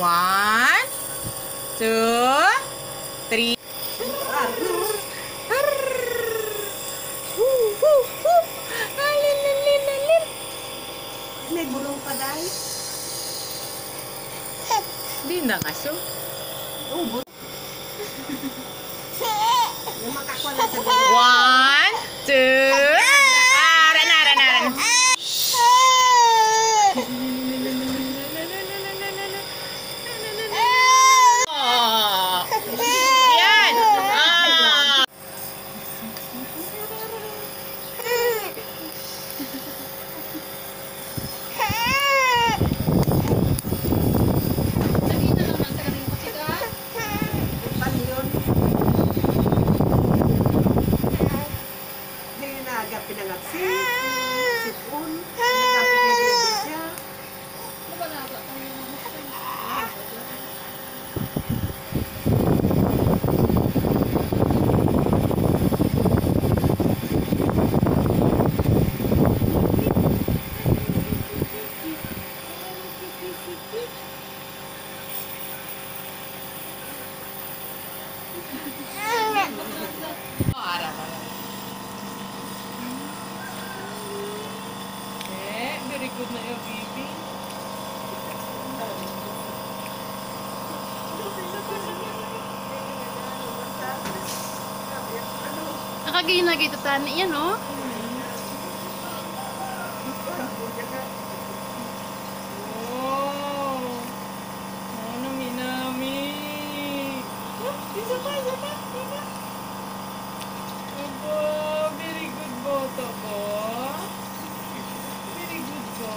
1, 2, 3. May bulong pa dahil. Di na nga so. Oh, bulong. Yung makakwala sa bulong. 1, 2. Ran. Yan. Panyon. Hindi na agad pinangapsin. Sipon. Nagapin siya. Very good na yung baby. Nakagina kita tani yan, oh. Oh, nami. Isa pa. Opo, very good boto ko. Very good ko.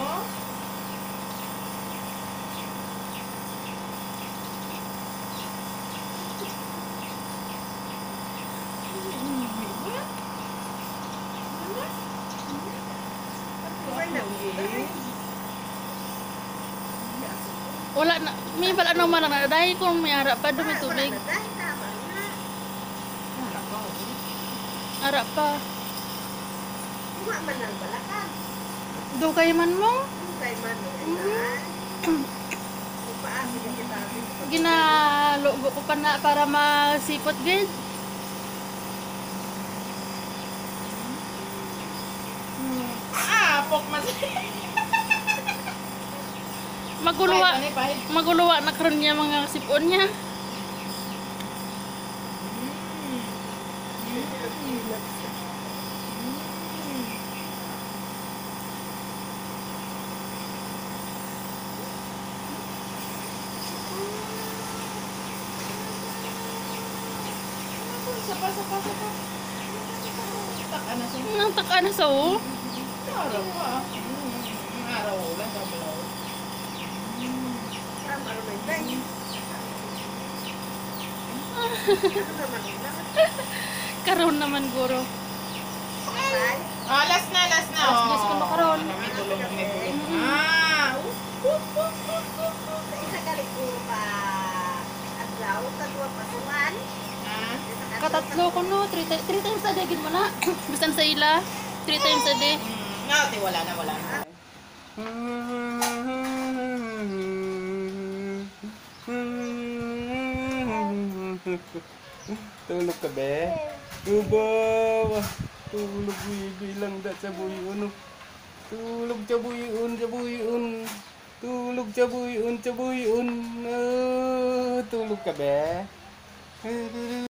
Wala na, may pala ano man na dahil kung may harap pa doon may tubig. Harap pa. Kuma man ang balakan. Do kay man mo. Kay man. Paano yung kita? Ginalogo ko pa na para masipot gid. Pok mas. Maguluwa na karon niya mga sipon niya. Sapa. Nang taka na sa o. Araw pa. Araw lang kablaw. Karon naman guro. Last na. Last ko na karon. Kami tulong ni Bulo. Isa galing ko pa adlaw, tatlo pasuan. Katatlo ko no, 3 times a day gid mo na. Bisan sa ila, 3 times a day. Wala na. Tulog ka be? Ubaw! Tulog bilang dat sa buyon. Tulog sa buyon. Tulog sa buyon. Tulog ka be?